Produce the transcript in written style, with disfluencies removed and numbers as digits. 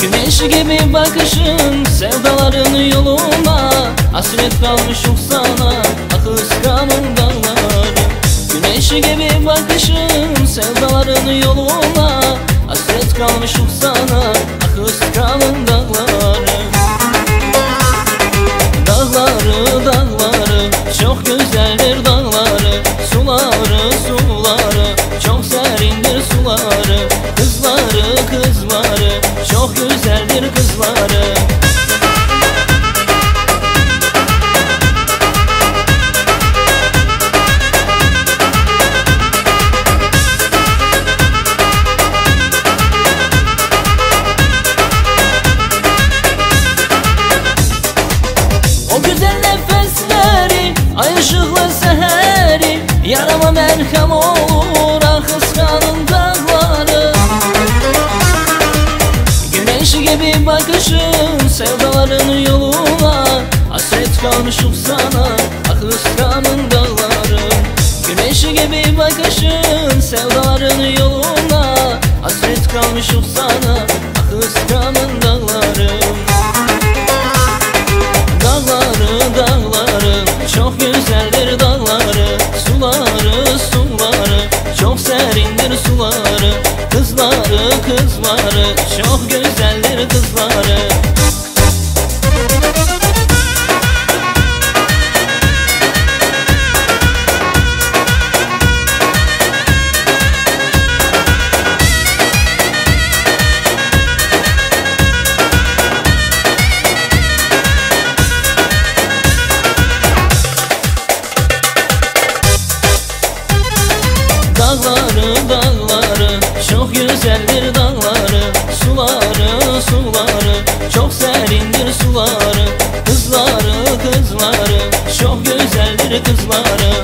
Güneş gibi bakışın sevdaların yoluna, hasret kalmışım sana akıl ıskanın dağları. Güneş gibi bakışın sevdaların yoluna, hasret kalmışım sana akıl ıskanın dağları. Dağları dağları çok güzeldir dağları, suları suları çok serindir suları. Kızları kızları çok güzeldir kızları. O güzel nefesleri, ay ışıklı seheri, yarama merhem olur ah kıskanın dağları. Güneş gibi bakışın sevdaların yoluna, hasret kalmışım sana ah kıskanın dağları. Güneş gibi bakışın sevdaların yoluna, hasret kalmışım sana ah kıskanın dağları. Dağları dağları çok güzeldir dağları, suları suları çok serindir suları. Kızları kızları çok güzeldir kızları. Dağları dağları çok güzeldir dağları, suları suları çok serindir suları. Kızları kızları çok güzeldir kızları.